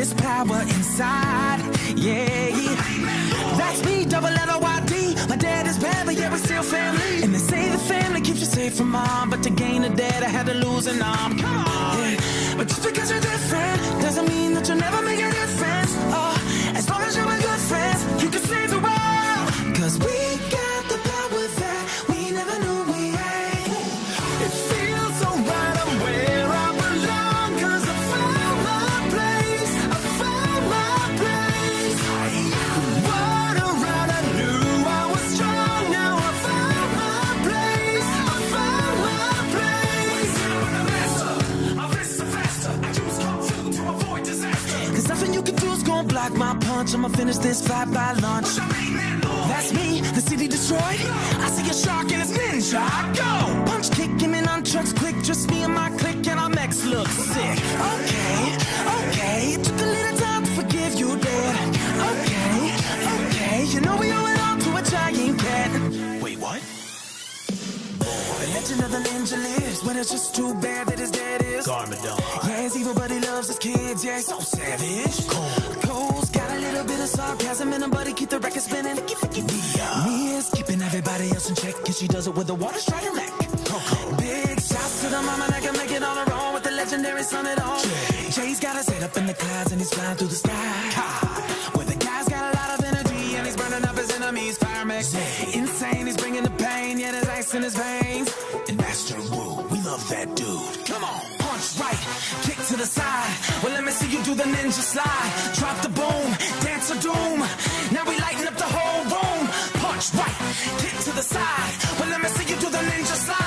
this power inside. Yeah, that's me, double L-O-Y-D. My dad is bad, but yeah, we're still family. And they say the family keeps you safe from mom, but to gain a dad, I had to lose an arm. Come on, yeah. But just because you're different doesn't mean that you'll never make a difference. As long as you're with good friends, you can save the world. 'Cause we got the power that we never knew we had. It feels so right, I'm where I belong. 'Cause I found my place, I found my place. What a ride, I knew I was strong. Now I found my place, I found my place. My wrists are faster, I choose come to avoid disaster. 'Cause nothing you can do is gonna block my punch. I'ma finish this fight by lunch. That's me, the city destroyed. I see a shark and it's ninja. I go punch, kick him in on trucks quick. Just me and my clique and our mechs look sick. Okay, okay, it took a little time to forgive you, Dad. Okay, okay, you know we owe it all to a giant cat. Wait, what? The legend of the ninja lives, but it's just too bad that his dad is Garmadon. Yeah, he's evil, but he loves his kids. Yeah, he's so savage. Cole's got a little bit of sarcasm in him, but he keep the record spinning. Mia's keeping everybody else in check, and she does it with the water strider neck. Big shouts to the mama that can make it on her own with the legendary son at all. Jay's got his head up in the clouds and he's flying through the sky. Where the guy's got a lot of energy and he's burning up his enemies. Fire mix, insane, he's bringing the pain. Yeah, there's ice in his veins. And Master Wu, we love that dude. Come on, punch right, kick to the side. Well, let me see you do the ninja slide. Drop the boom, dance of doom. Now we lighten up the whole room. Punch right, kick to the side. Well, let me see you do the ninja slide.